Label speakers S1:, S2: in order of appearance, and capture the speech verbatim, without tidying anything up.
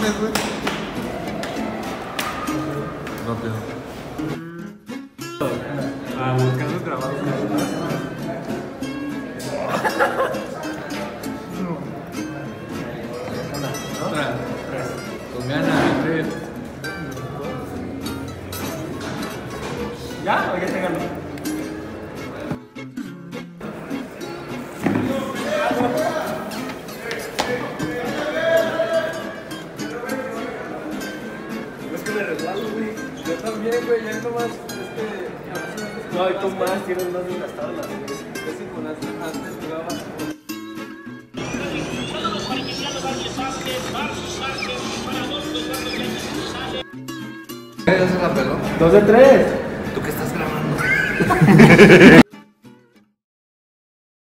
S1: mames, güey. Rápido.
S2: Ah, los casos grabados. Otra. Con ganas, tres.
S3: ¿Ya? ¿O ya te ganó? Es que me resbalo, güey. Yo también, güey. Ya nomás. Este. No, y tú más. Tienes más desgastado las veces. Es que con las antes jugabas.
S1: ¿Ya se la peló?
S3: Dos de tres.
S1: ¿Tú qué estás grabando?